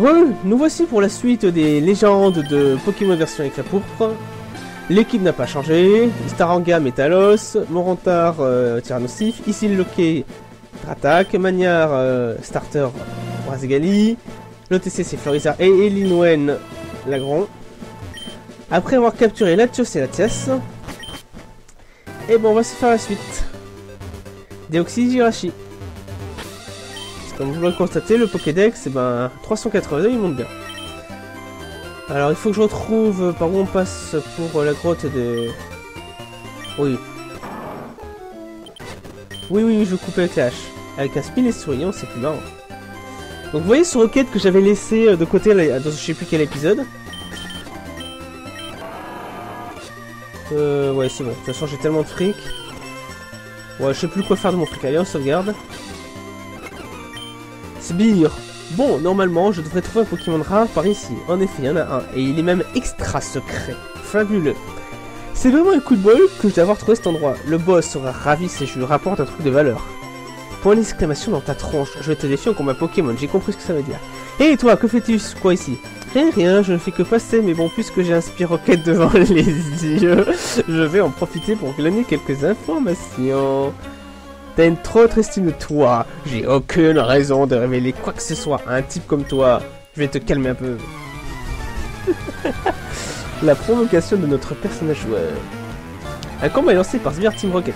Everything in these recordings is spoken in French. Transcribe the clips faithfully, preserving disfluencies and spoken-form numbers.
Re, nous voici pour la suite des légendes de Pokémon version éclat pourpre. L'équipe n'a pas changé. Staranga, Métalos, Morontar, euh, Tyrannosif, ici le Loquet, Dratak, Magnard, euh, Starter, Brazegali. L'O T C c'est Florizard et Elinwen Lagron. Après avoir capturé Latios et Latias, et bon on va se faire la suite. Deoxys, Jirachi. Comme vous l'aurez constaté, le Pokédex, eh ben, trois cent quatre-vingt-deux, il monte bien. Alors, il faut que je retrouve par où on passe pour la grotte de... Oui. Oui, oui, je coupe avec la hache. Avec un spin et souriant, c'est plus marrant. Donc, vous voyez ce roquette que j'avais laissé de côté dans je sais plus quel épisode. Euh, ouais, c'est bon. De toute façon, j'ai tellement de fric. Ouais, je sais plus quoi faire de mon fric. Allez, on sauvegarde. Sbire. Bon, normalement, je devrais trouver un Pokémon rare par ici. En effet, il y en a un. Et il est même extra secret. Fabuleux. C'est vraiment un coup de bol que d'avoir trouvé cet endroit. Le boss sera ravi si je lui rapporte un truc de valeur. Point d'exclamation dans ta tronche. Je vais te défier en combat Pokémon. J'ai compris ce que ça veut dire. Hé, hey, toi, que fais-tu? Quoi ici? Rien, rien. Je ne fais que passer. Mais bon, puisque j'ai un Spiroquette devant les yeux, je vais en profiter pour glaner quelques informations. T'as une trop haute estime de toi. J'ai aucune raison de révéler quoi que ce soit à un type comme toi. Je vais te calmer un peu. La provocation de notre personnage joueur. Un combat est lancé par Sbire Team Rocket.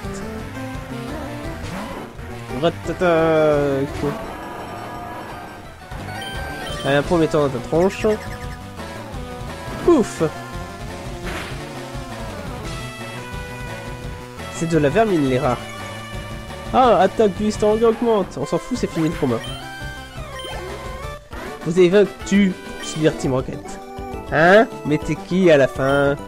Ratata. Allez, un premier temps dans ta tronche. Pouf. C'est de la vermine les rats. Ah, attaque du Staranga augmente. On s'en fout, c'est fini le combat. Vous avez vaincu Sbire Team Rocket. Hein? Mais t'es qui à la fin?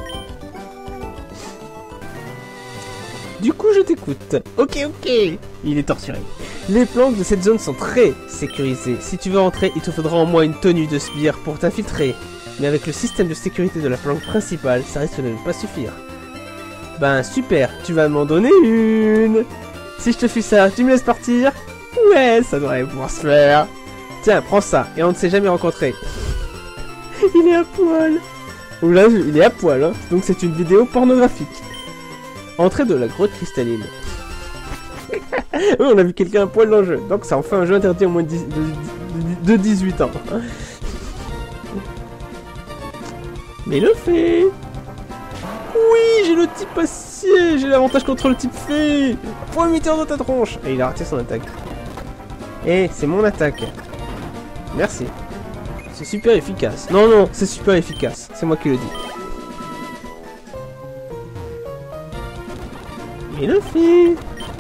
Du coup, je t'écoute. Ok, ok. Il est torturé. Les planques de cette zone sont très sécurisées. Si tu veux entrer, il te faudra au moins une tenue de Sbire pour t'infiltrer. Mais avec le système de sécurité de la planque principale, ça risque de ne pas suffire. Ben super, tu vas m'en donner une. Si je te fais ça, tu me laisses partir? Ouais, ça devrait pouvoir se faire. Tiens, prends ça, et on ne s'est jamais rencontrés. Il est à poil. Oh là, il est à poil, hein. Donc c'est une vidéo pornographique. Entrée de la grotte cristalline. Oui, on a vu quelqu'un à poil dans le jeu. Donc ça en fait un jeu interdit au moins de dix-huit ans. Mais le fait. Oui, j'ai le type acier, j'ai l'avantage contre le type fée. Point émetteur dans ta tronche. Et il a raté son attaque. Eh, c'est mon attaque. Merci. C'est super efficace. Non, non, c'est super efficace. C'est moi qui le dis. Mais le fait.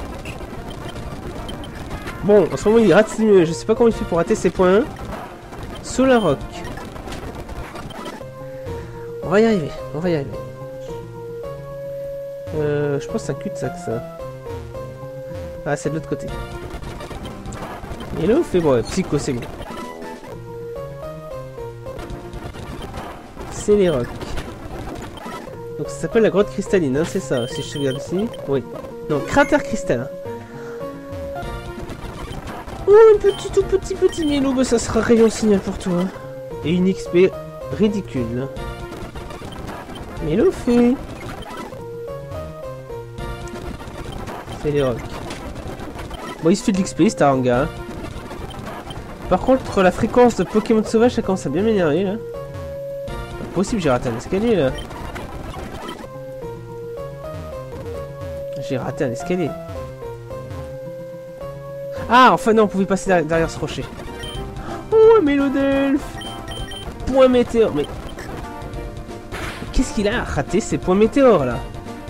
Bon, en ce moment il rate, je sais pas comment il fait pour rater ses points. Solar Rock. On va y arriver, on va y arriver. Euh, je pense que c'est un cul-de-sac ça. Ah, c'est de l'autre côté. Et là, on fait bon, ouais, Psycho, c'est bon. C'est les rocs. Donc ça s'appelle la grotte cristalline, hein, c'est ça, si je regarde ici. Oui. Non, cratère cristallin. Oh, un petit tout petit petit Mélo, bah, ça sera rayon signal pour toi. Et une X P ridicule. Mélo fait. C'est les rocs. Bon, il se fait de l'X P, Staranga. Par contre, la fréquence de Pokémon sauvage, ça commence à bien m'énerver, là. Pas possible, j'ai raté un escalier, là. J'ai raté un escalier. Ah, enfin non, on pouvait passer derrière, derrière ce rocher. Oh, Mélodelph. Point météore, mais... Qu'est-ce qu'il a raté ces points météores, là?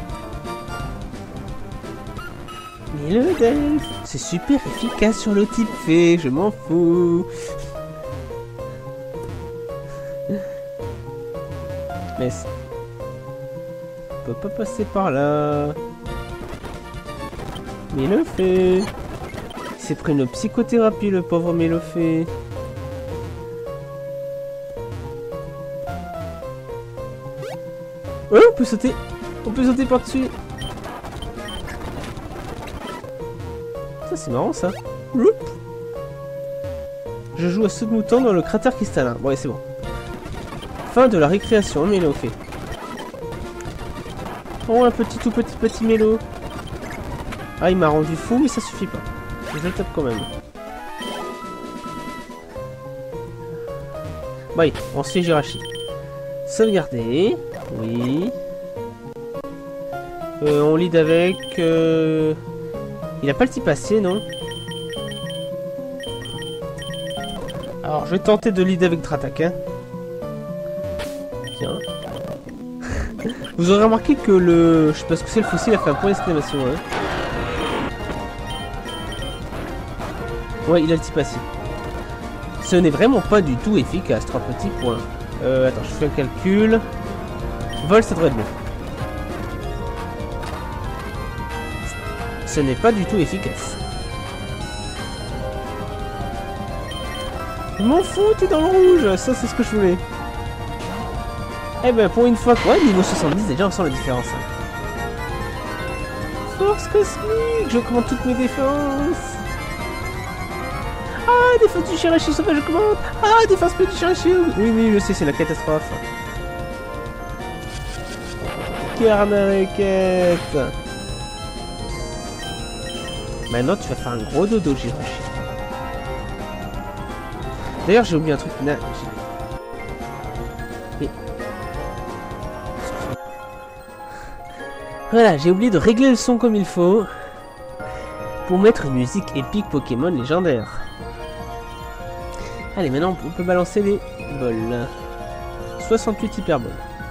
Mélodelph, c'est super efficace sur le type fée, je m'en fous. Mais... On peut pas passer par là. Mélofée. Il s'est pris une psychothérapie, le pauvre Mélofée. Oh, on peut sauter. On peut sauter par-dessus. Ça, c'est marrant, ça. Loup. Je joue à saut de mouton dans le cratère cristallin. Bon, ouais, c'est bon. Fin de la récréation, Mélo fait. Oh, un petit tout petit petit Mélo. Ah, il m'a rendu fou, mais ça suffit pas. Je le tape quand même. Bon, allez, on se fait Jirachi. Sauvegarder. Oui. Euh, on lead avec... Euh... Il a pas le type passé, non? Alors, je vais tenter de lead avec Dratak, hein. Tiens. Vous aurez remarqué que le... Je sais pas ce que c'est, le fossile a fait un point d'exclamation, hein. Ouais, il a le type passé. Ce n'est vraiment pas du tout efficace, trois petits points. Euh, attends, je fais un calcul. Vol, ça devrait être bon. Ce n'est pas du tout efficace. Je m'en fous, t'es dans le rouge. Ça, c'est ce que je voulais. Eh ben, pour une fois, quoi, niveau soixante-dix, déjà, on sent la différence. Hein. Force cosmique, je commande toutes mes défenses. Ah, défense du Jirachi sauvage, je commande. Ah, défense du Jirachi. Oui, oui, je sais, c'est la catastrophe. Carnarequette. Maintenant, tu vas faire un gros dodo, Jirachi. D'ailleurs, j'ai oublié un truc. Na... Et... Voilà, j'ai oublié de régler le son comme il faut. Pour mettre une musique épique Pokémon légendaire. Allez, maintenant, on peut balancer les bols. soixante-huit hyperboles.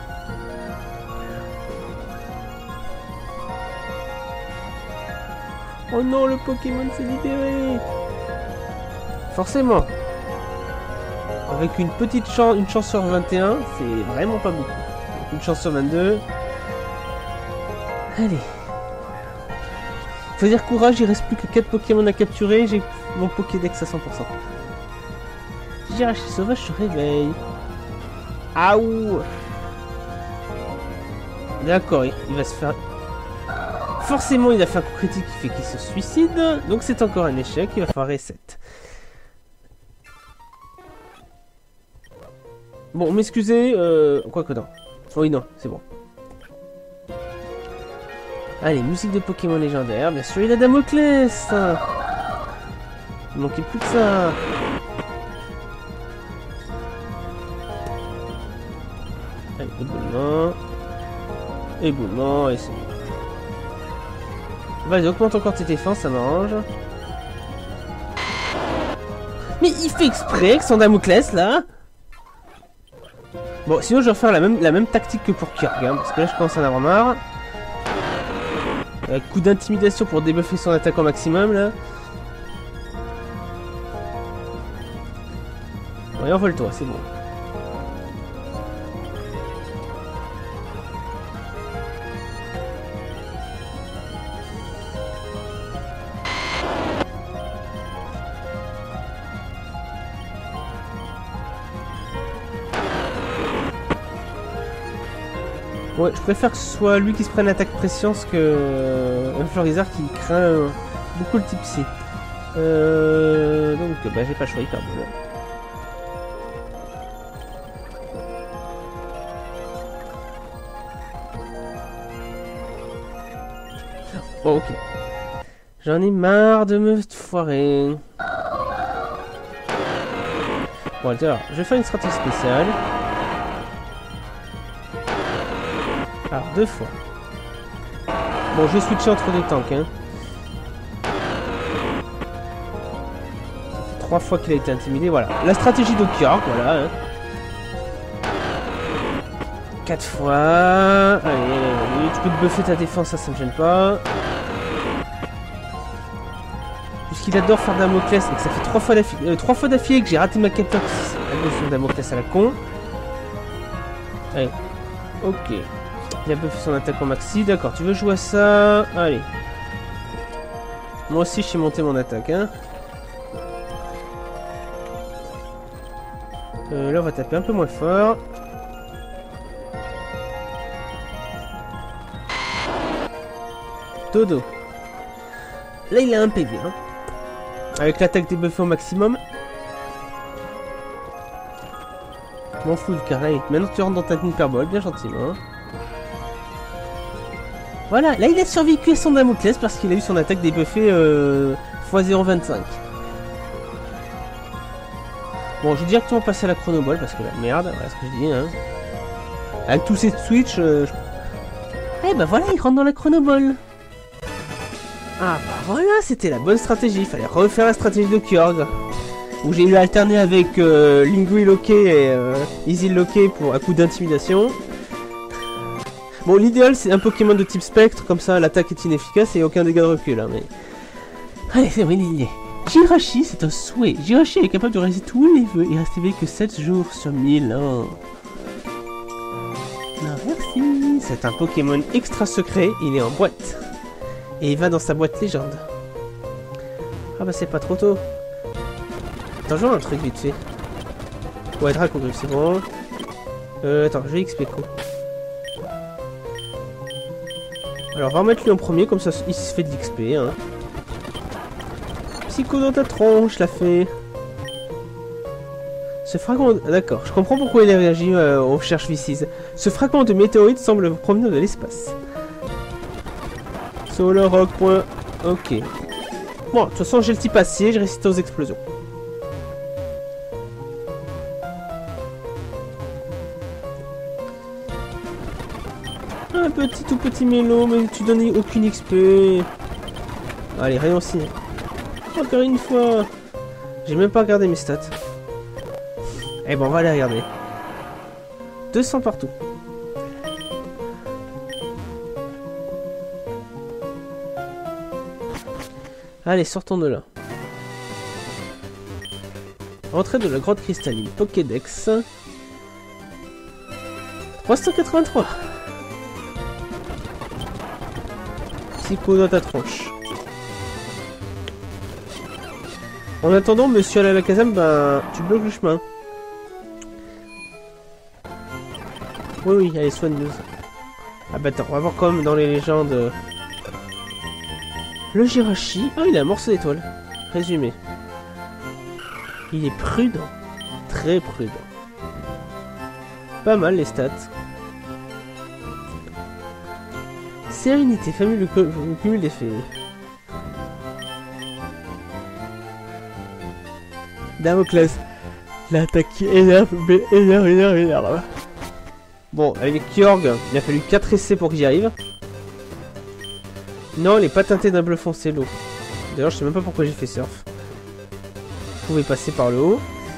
Oh non, le Pokémon s'est libéré. Forcément. Avec une petite chance, une chance sur vingt et un, c'est vraiment pas beaucoup. Avec une chance sur vingt-deux. Allez. Faut dire courage, il reste plus que quatre Pokémon à capturer. J'ai mon Pokédex à cent pour cent. Jirachi sauvage se réveille. Aouh. D'accord, il va se faire... Forcément, il a fait un coup critique qui fait qu'il se suicide. Donc c'est encore un échec, il va falloir reset. Bon, m'excusez, euh... quoi que non. Oui, non, c'est bon. Allez, musique de Pokémon légendaire. Bien sûr, il a Damoclès. Il manquait plus que ça. Allez, éboulement. Éboulement, et c'est bon. Vas-y, augmente encore tes défenses, ça m'arrange. Mais il fait exprès avec son Damoclès, là. Bon, sinon je vais refaire la même, la même tactique que pour Kirk, hein, parce que là je commence à en avoir marre. Euh, coup d'intimidation pour débuffer son attaque au maximum, là. Ouais, envole-toi, c'est bon. Ouais, je préfère que ce soit lui qui se prenne l'attaque préscience que euh, un Florizard qui craint euh, beaucoup le type psy. Euh, donc, bah, j'ai pas le choix, hyper bon. Bon, ok. J'en ai marre de me foirer. Bon, alors, je vais faire une stratégie spéciale. Alors, deux fois. Bon, je vais switcher entre deux tanks, hein. Ça fait trois fois qu'il a été intimidé, voilà. La stratégie de Kirk, voilà. Hein. Quatre fois. Allez, allez, allez, tu peux te buffer ta défense, ça, ça me gêne pas. Puisqu'il adore faire Damoclès et que ça fait trois fois d'affilée euh, trois fois d'affilée que j'ai raté ma capture à cause de Damoclès à la con. Allez. Ok. Il a buffé son attaque en maxi, d'accord, tu veux jouer à ça? Allez. Moi aussi, je sais monter mon attaque, hein. Euh, là, on va taper un peu moins fort. Dodo. Là, il a un P V, hein. Avec l'attaque débuffée au maximum. M'en fous du carré. Maintenant tu rentres dans ta hyperbole, bien gentiment. Voilà, là il a survécu à son Damoclès parce qu'il a eu son attaque débuffée euh, fois zéro virgule vingt-cinq. Bon, je vais directement passer à la chronoball parce que la merde, voilà ce que je dis, hein. Avec tous ces switch, euh, je... Eh bah voilà, il rentre dans la chronoball. Ah bah voilà, c'était la bonne stratégie. Il fallait refaire la stratégie de Kyorg. Où j'ai eu à alterner avec euh, Lingui Loke et euh, Easy Loke pour un coup d'intimidation. Bon, l'idéal c'est un Pokémon de type spectre, comme ça l'attaque est inefficace et aucun dégât de recul. Hein, mais... Allez, c'est vrai, il y est. Jirachi, c'est un souhait. Jirachi est capable de réaliser tous les vœux et reste éveillé que sept jours sur mille ans. Non, merci. C'est un Pokémon extra secret, il est en boîte. Et il va dans sa boîte légende. Ah bah c'est pas trop tôt. Attends, je vois un truc vite fait. Ouais, Dracogriffe, c'est bon. Euh, attends, je vais X P quoi. Alors, on va remettre lui en premier, comme ça il se fait de l'X P. Hein. Psycho dans ta tronche, l'a fait. Ce fragment... D'accord, je comprends pourquoi il a réagi euh, aux recherches Vicis. Ce fragment de météorite semble provenir de l'espace. Solar Rock. Point... Ok. Bon, de toute façon, j'ai le type acier, j'ai résisté aux explosions. Un petit tout petit mélo, mais tu donnes aucune X P. Allez, rayon aussi. Encore une fois. J'ai même pas regardé mes stats. Eh bon, on va aller regarder. deux cents partout. Allez, sortons de là. Entrée de la grotte cristalline. Pokédex. trois cent quatre-vingt-trois. Psycho dans ta tronche. En attendant, monsieur Alakazam, ben, tu bloques le chemin. Oui, oui, allez, soigne-nous. Ah bah attends, on va voir comme dans les légendes. Le Jirachi. Ah, il a un morceau d'étoile. Résumé. Il est prudent. Très prudent. Pas mal les stats. Sérénité, famille, le cumul d'effets. Damoclès. L'attaque qui énerve, mais énerve, énerve, énerve. Bon, avec Kyorg, il a fallu quatre essais pour que j'y arrive. Non, il est pas teinté d'un bleu foncé, l'eau. D'ailleurs, je sais même pas pourquoi j'ai fait surf. Vous pouvez passer par le haut.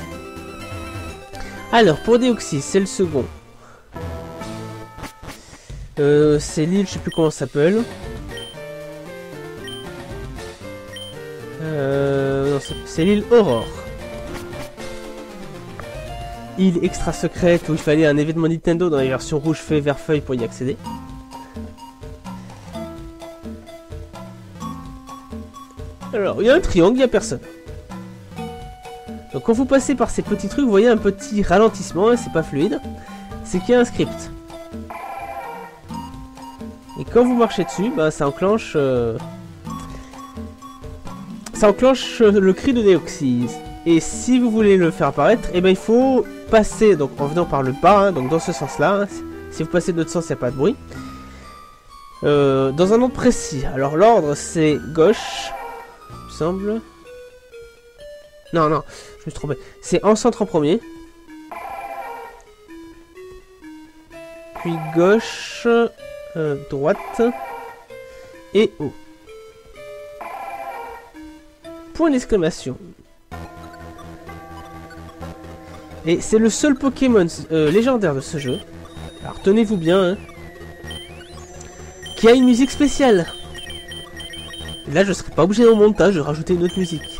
Alors, pour Deoxys, c'est le second. Euh, c'est l'île, je sais plus comment ça s'appelle. Euh, non, c'est l'île Aurore. Île extra secrète où il fallait un événement Nintendo dans les versions rouge, feuille, vert, feuille pour y accéder. Alors, il y a un triangle, il n'y a personne. Donc quand vous passez par ces petits trucs, vous voyez un petit ralentissement, hein, c'est pas fluide. C'est qu'il y a un script. Et quand vous marchez dessus, bah, ça enclenche... Euh... Ça enclenche le cri de Deoxys. Et si vous voulez le faire apparaître, eh ben, il faut passer donc, en venant par le bas, hein, donc dans ce sens-là. Hein, si vous passez de l'autre sens, il n'y a pas de bruit. Euh, dans un ordre précis. Alors l'ordre, c'est gauche, il me semble. Non, non, je me suis trompé. C'est en centre en premier. Puis gauche, euh, droite et haut. Point d'exclamation. Et c'est le seul Pokémon euh, légendaire de ce jeu. Alors tenez-vous bien, hein, qui a une musique spéciale. Là, je serais pas obligé au montage de rajouter une autre musique.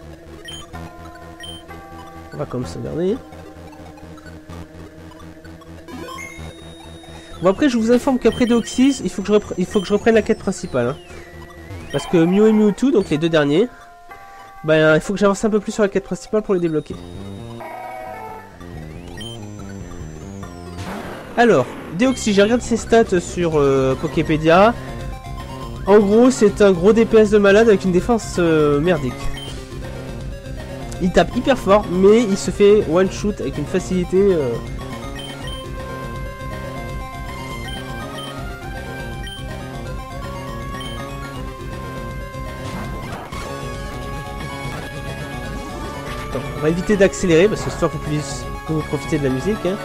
On va comme sauvegarder. Bon, après, je vous informe qu'après Deoxys, il faut que je repre... il faut que je reprenne la quête principale. Hein. Parce que Mew et Mewtwo, donc les deux derniers, ben, il faut que j'avance un peu plus sur la quête principale pour les débloquer. Alors, Deoxys, j'ai regardé ses stats sur euh, Poképédia. En gros, c'est un gros D P S de malade avec une défense euh, merdique. Il tape hyper fort, mais il se fait one shoot avec une facilité. Euh... Attends, on va éviter d'accélérer parce que ce soir vous puissiez que vous profitez de la musique. Hein.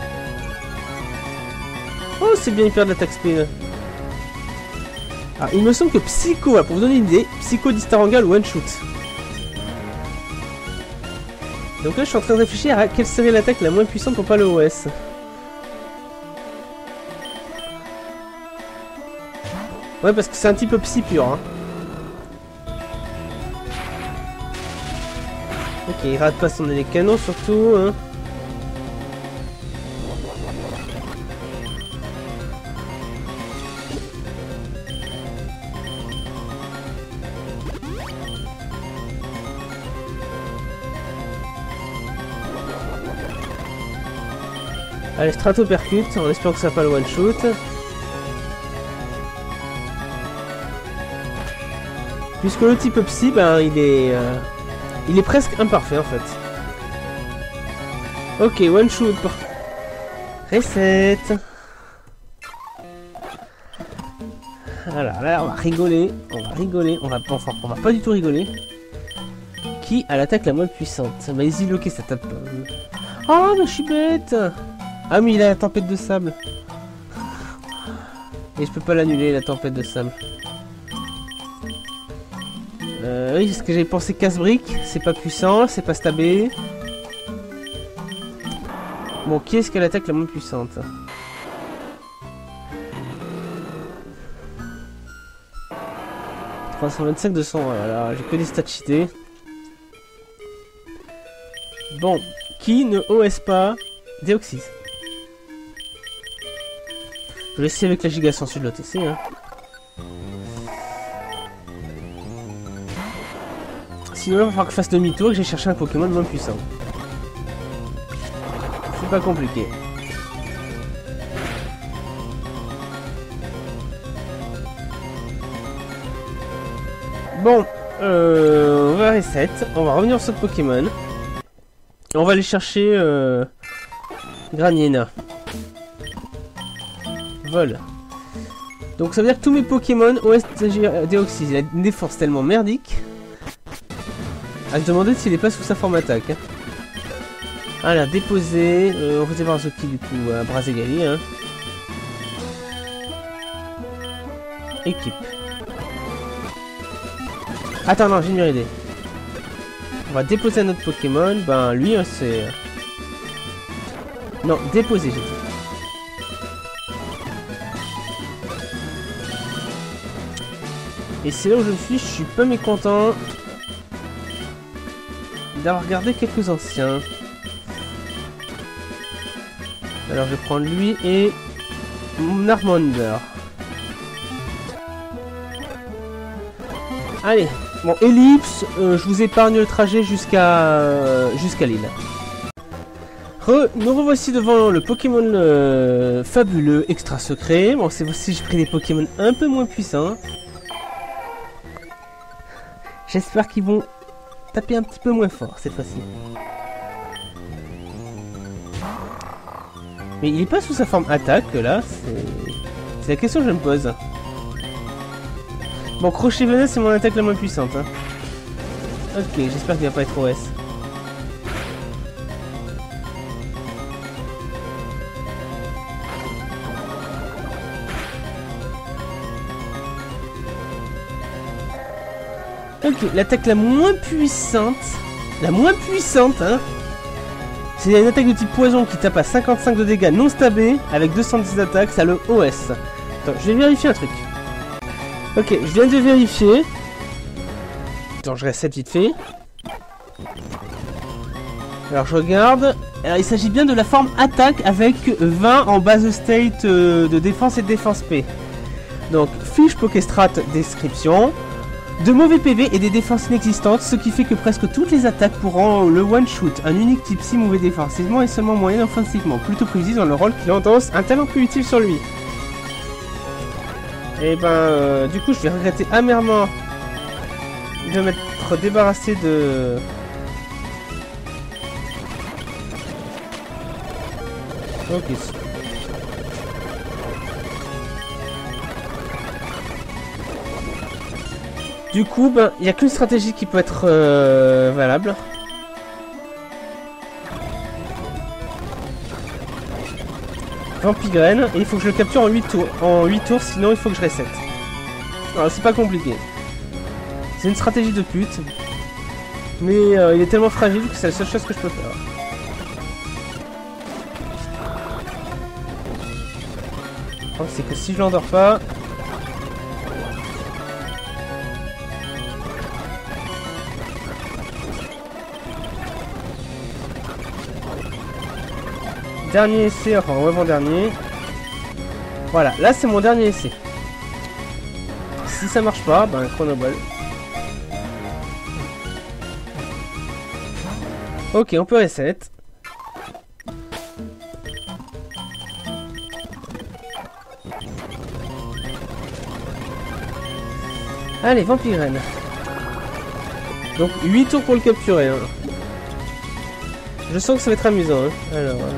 Oh, c'est bien, il perd de l'attaque speed. Ah, il me semble que Psycho, là, pour vous donner une idée, Psycho d'Istaranga le one shoot. Donc là, je suis en train de réfléchir à quelle serait l'attaque la moins puissante pour pas le O S. Ouais, parce que c'est un petit peu psy pur. Hein. Ok, il rate pas son les canons surtout. Hein. Allez, Strato percute, en espérant que ça va pas le one shoot. Puisque le type psy, ben il est, euh, il est presque imparfait en fait. Ok, one shoot. Reset. Voilà, là on va rigoler, on va rigoler, on va enfin, on va pas du tout rigoler. Qui a l'attaque la moins puissante? Bah easy locké, ça tape. Oh mais je suis bête. Ah mais il a la tempête de sable. Et je peux pas l'annuler la tempête de sable. Euh, oui, ce que j'avais pensé casse-brique, c'est pas puissant, c'est pas stabé. Bon, qui est-ce qui a l'attaque la moins puissante? trois cent vingt-cinq, deux cents, voilà, j'ai que des stats cheatés. Bon, qui ne O S pas Deoxys? Je vais essayer avec la giga sensu de l'O T C. Hein. Sinon, il va falloir que je fasse demi-tour et que j'ai cherché un Pokémon moins puissant. C'est pas compliqué. Bon, euh, on va reset. On va revenir sur ce Pokémon. On va aller chercher euh, Graniena. Vol. Donc ça veut dire que tous mes Pokémon O S Deoxys, il a une défense tellement merdique à se demander s'il est pas sous sa forme attaque. Hein. Alors déposer, euh, on va voir Zoki du coup à Brazegali. Hein. Équipe. Attends non, j'ai une meilleure idée. On va déposer un autre Pokémon. Ben lui hein, c'est... Non, déposer j'ai dit. Et c'est là où je suis, je suis pas mécontent d'avoir regardé quelques anciens. Alors je vais prendre lui et Narmonder. Allez, bon Ellipse, euh, je vous épargne le trajet jusqu'à euh, jusqu'à l'île. Re, nous revoici devant le Pokémon euh, fabuleux extra secret. Bon c'est aussi j'ai pris des Pokémon un peu moins puissants. J'espère qu'ils vont taper un petit peu moins fort cette fois-ci. Mais il est pas sous sa forme attaque là, c'est la question que je me pose. Bon, Crochet Venin c'est mon attaque la moins puissante. Hein. Ok, j'espère qu'il va pas être O S. Ok, l'attaque la moins puissante, la moins puissante, hein, c'est une attaque de type poison qui tape à cinquante-cinq de dégâts non stabés avec deux cent dix d'attaque, ça le O S. Attends, je vais vérifier un truc. Ok, je viens de vérifier. Attends, je reset vite fait. Alors je regarde. Alors il s'agit bien de la forme attaque avec vingt en base state euh, de défense et de défense P. Donc fiche Pokestrat description. De mauvais P V et des défenses inexistantes, ce qui fait que presque toutes les attaques pourront le one-shoot. Un unique type si mauvais défensivement et seulement moyen offensivement. Plutôt précis dans le rôle qu'il endosse, un talent plus utile sur lui. Et ben, euh, du coup, je vais regretter amèrement de m'être débarrassé de Ok. Du coup, ben, il n'y a qu'une stratégie qui peut être euh, valable. Vampigraine, et il faut que je le capture en huit tours. En huit tours, sinon il faut que je reset. Alors c'est pas compliqué. C'est une stratégie de pute. Mais euh, il est tellement fragile que c'est la seule chose que je peux faire. Donc c'est que si je l'endors pas... Dernier essai, enfin avant-dernier. Voilà, là c'est mon dernier essai. Si ça marche pas, ben chronoball. Ok, on peut reset. Allez, Vampirène. Donc huit tours pour le capturer. Hein. Je sens que ça va être amusant. Hein. Alors... Euh...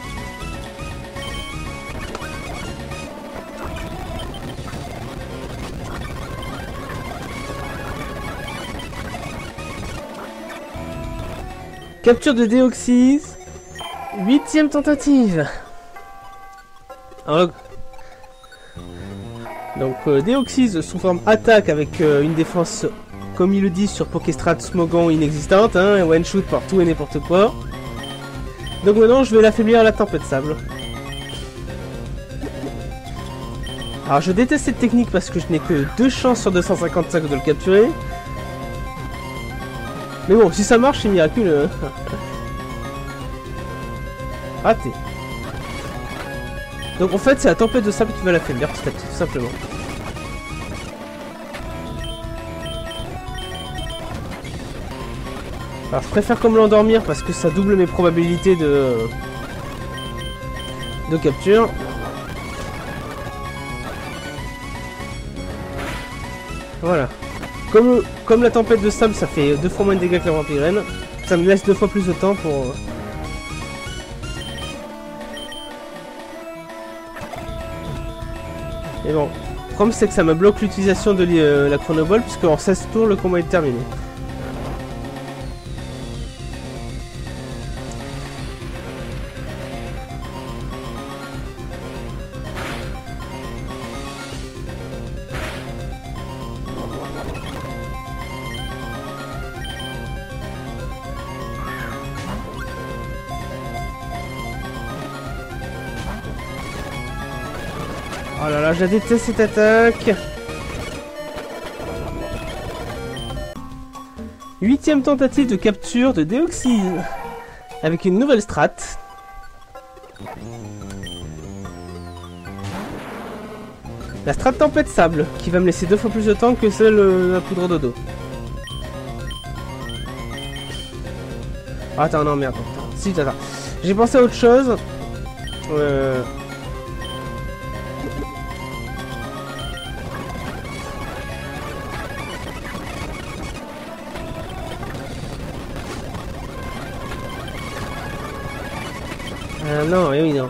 Capture de Deoxys. Huitième tentative. Alors, donc euh, Deoxys sous forme attaque avec euh, une défense, comme il le dit sur Pokéstrat Smogon, inexistante, hein, one shoot par tout et n'importe quoi. Donc maintenant je vais l'affaiblir à la tempête de sable. Alors je déteste cette technique parce que je n'ai que deux chances sur deux cent cinquante-cinq de le capturer. Mais bon, si ça marche, c'est miraculeux. Raté. Donc en fait, c'est la tempête de sable qui va l'affaiblir petit à petit, tout simplement. Alors je préfère comme l'endormir parce que ça double mes probabilités de... de capture. Voilà. Comme, comme la tempête de sable, ça fait deux fois moins de dégâts que la vampirène. Ça me laisse deux fois plus de temps pour... Et bon, le problème c'est que ça me bloque l'utilisation de euh, la chronoball puisque en seize tours, le combat est terminé. Oh là là, je déteste cette attaque. Huitième tentative de capture de Deoxys. Avec une nouvelle strat. La strat tempête sable, qui va me laisser deux fois plus de temps que celle de la poudre dodo. Oh, attends, non, merde. Attends. Si, attends. J'ai pensé à autre chose. Euh... Ah non, oui, non.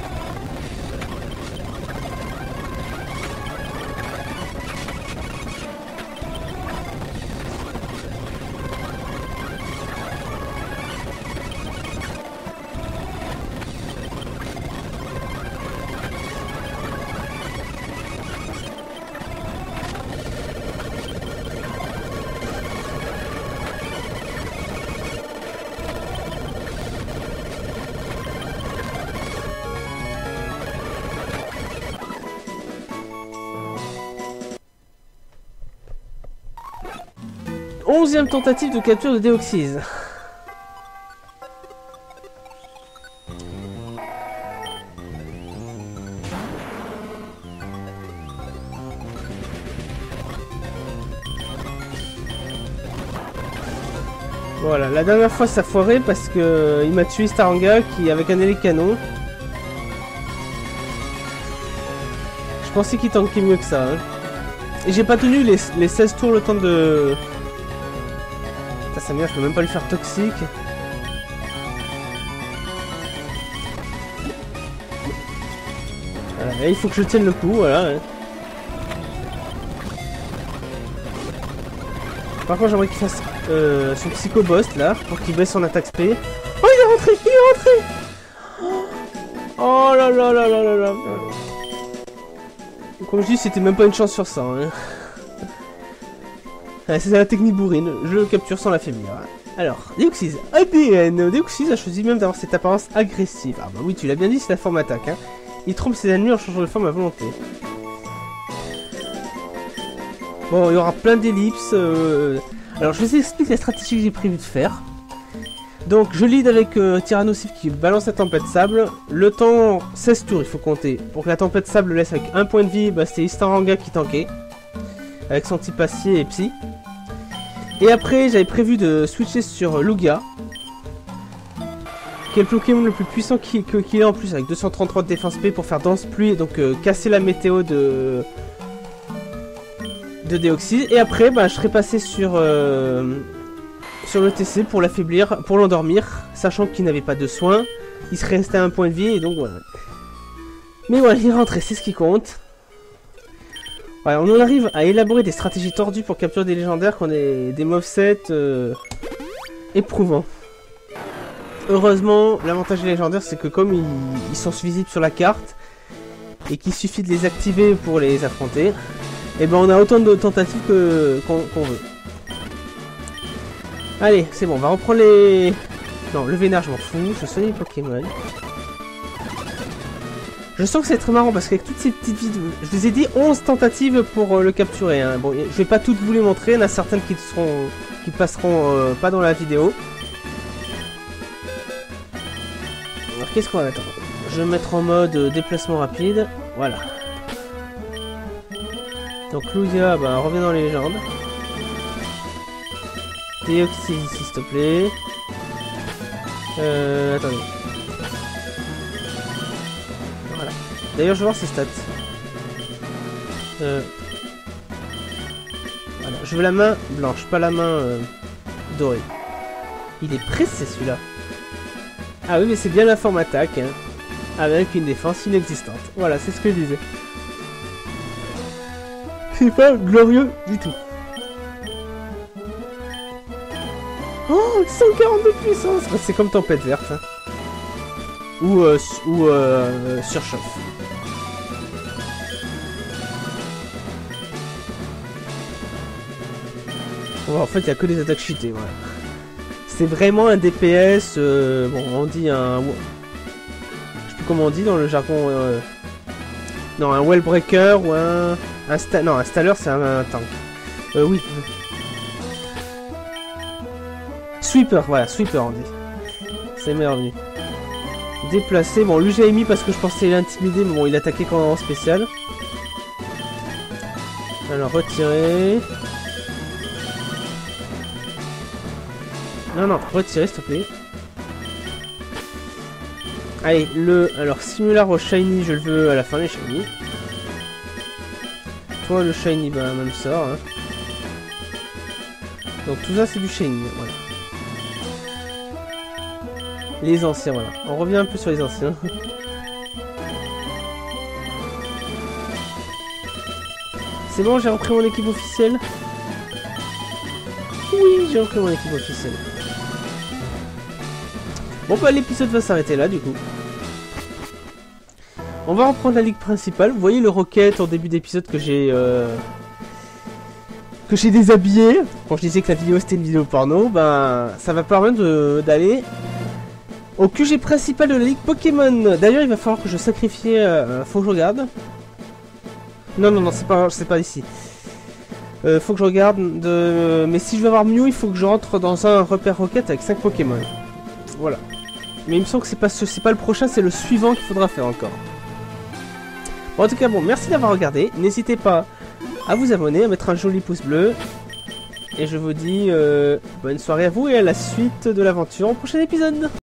Onzième tentative de capture de Deoxys. Voilà, la dernière fois ça foirait parce que euh, il m'a tué Staranga qui avec un élecano. Je pensais qu'il tankait mieux que ça. Hein. Et j'ai pas tenu les, les seize tours le temps de... Ça merde, je peux même pas lui faire toxique. Et il faut que je tienne le coup, voilà. Par contre, j'aimerais qu'il fasse euh, son psycho-boss, là, pour qu'il baisse son attaque spé. Oh, il est rentré, il est rentré. Oh là là là là là là. Comme je dis, c'était même pas une chance sur ça. Hein. C'est la technique bourrine, je le capture sans l'affaiblir. Alors, Deoxys, A D N. Deoxys a choisi même d'avoir cette apparence agressive. Ah bah oui, tu l'as bien dit, c'est la forme attaque. Hein. Il trompe ses ennemis en changeant de forme à volonté. Bon, il y aura plein d'ellipses. Euh... Alors, je vous explique la stratégie que j'ai prévu de faire. Donc, je lead avec euh, Tyrannosif qui balance la tempête sable. Le temps, seize tours, il faut compter. Pour que la tempête sable le laisse avec un point de vie, bah, c'était Istaranga qui tankait. Avec son type acier et psy. Et après, j'avais prévu de switcher sur Lugia. Qui est le Pokémon le plus puissant qu'il qu est en plus, avec deux cent trente-trois de défense P pour faire danse pluie. Donc, euh, casser la météo de... de Deoxys. Et après, bah, je serais passé sur... Euh... sur le T C pour l'affaiblir, pour l'endormir, sachant qu'il n'avait pas de soins. Il serait resté à un point de vie, et donc voilà. Mais voilà, il est rentré, c'est ce qui compte. Voilà, on en arrive à élaborer des stratégies tordues pour capturer des légendaires qu'on ait des movesets euh, éprouvants. Heureusement, l'avantage des légendaires, c'est que comme ils, ils sont visibles sur la carte, et qu'il suffit de les activer pour les affronter, et ben on a autant de tentatives que qu'on qu'on veut. Allez, c'est bon, on va reprendre les... Non, le vénard, je m'en fous, je soigne les Pokémon. Je sens que c'est très marrant parce qu'avec toutes ces petites vidéos, je vous ai dit onze tentatives pour euh, le capturer. Hein. Bon, je vais pas toutes vous les montrer, il y en a certaines qui seront, qui passeront euh, pas dans la vidéo. Alors qu'est-ce qu'on va attendre? Je vais mettre en mode euh, déplacement rapide, voilà. Donc Lugia, bah reviens dans les légendes. Deoxys ici s'il te plaît. Euh, attendez. Voilà. D'ailleurs je vais voir ses stats. Euh, voilà. Je veux la main blanche, pas la main euh, dorée. Il est pressé celui-là. Ah oui mais c'est bien la forme attaque. Hein, avec une défense inexistante. Voilà, c'est ce que je disais. C'est pas glorieux du tout. Oh, cent quarante de puissance. C'est comme tempête verte. Hein. Ou, euh, ou euh, surchauffe. Bon, en fait, il n'y a que des attaques cheatées. Voilà. C'est vraiment un D P S. Euh, bon, on dit un... Je sais plus comment on dit dans le jargon... Euh... Non, un Wellbreaker ou un... un sta... Non, un Staller, c'est un, un tank. Euh, oui. Sweeper, voilà, Sweeper on dit. C'est merveilleux. Déplacer, bon lui j'ai mis parce que je pensais l'intimider, mais bon il attaquait quand même en spécial. Alors retirer. Non, non, retirer s'il te plaît. Allez, le... Alors Simular au Shiny, je le veux à la fin les Shiny. Toi le Shiny, bah même sort. Hein. Donc tout ça c'est du Shiny, voilà. Les anciens, voilà. On revient un peu sur les anciens. C'est bon, j'ai repris mon équipe officielle. Oui, j'ai repris mon équipe officielle. Bon bah l'épisode va s'arrêter là du coup. On va reprendre la ligue principale. Vous voyez le Rocket en début d'épisode que j'ai... Euh... que j'ai déshabillé. Quand je disais que la vidéo c'était une vidéo porno, ben ça va permettre d'aller... au Q G principal de la ligue Pokémon. D'ailleurs, il va falloir que je sacrifie... Euh, faut que je regarde. Non, non, non, c'est pas, c'est pas ici. Euh, faut que je regarde. De... Mais si je veux avoir Mew, il faut que je rentre dans un repère Rocket avec cinq Pokémon. Voilà. Mais il me semble que c'est pas, c'est pas le prochain, c'est le suivant qu'il faudra faire encore. Bon, en tout cas, bon, merci d'avoir regardé. N'hésitez pas à vous abonner, à mettre un joli pouce bleu. Et je vous dis euh, bonne soirée à vous et à la suite de l'aventure au prochain épisode.